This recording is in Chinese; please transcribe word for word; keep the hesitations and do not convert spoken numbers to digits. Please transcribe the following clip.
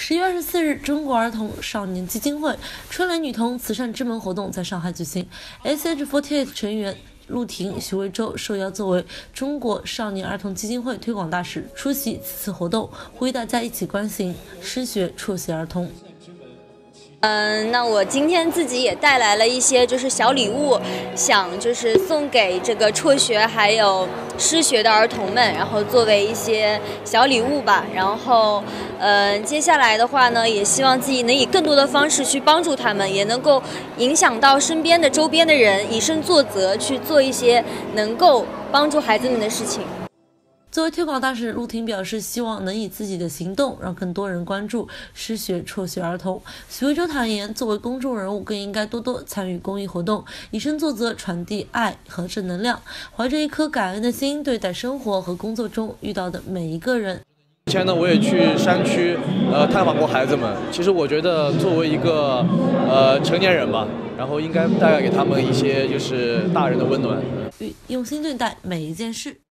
十一月二十四日，中国儿童少年基金会春雷女童慈善之门活动在上海举行。S H 四十八 成员陆婷、徐魏洲受邀作为中国少年儿童基金会推广大使出席此次活动，呼吁大家一起关心失学辍学儿童。 嗯，那我今天自己也带来了一些就是小礼物，想就是送给这个辍学还有失学的儿童们，然后作为一些小礼物吧。然后，嗯，接下来的话呢，也希望自己能以更多的方式去帮助他们，也能够影响到身边的周边的人，以身作则，去做一些能够帮助孩子们的事情。 作为推广大使，陆婷表示希望能以自己的行动让更多人关注失学辍学儿童。徐魏洲坦言，作为公众人物更应该多多参与公益活动，以身作则，传递爱和正能量，怀着一颗感恩的心对待生活和工作中遇到的每一个人。 之前呢，我也去山区呃探访过孩子们。其实我觉得作为一个呃成年人吧，然后应该带给他们一些就是大人的温暖， 用心对待每一件事。